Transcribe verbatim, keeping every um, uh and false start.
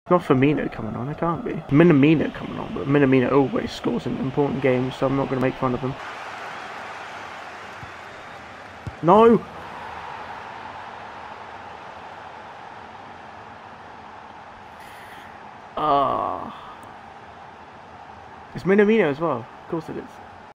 Not Firmino coming on, it can't be. Minamino coming on, but Minamino always scores in important games, so I'm not going to make fun of him. No! Ah. It's Minamino as well. Of course it is.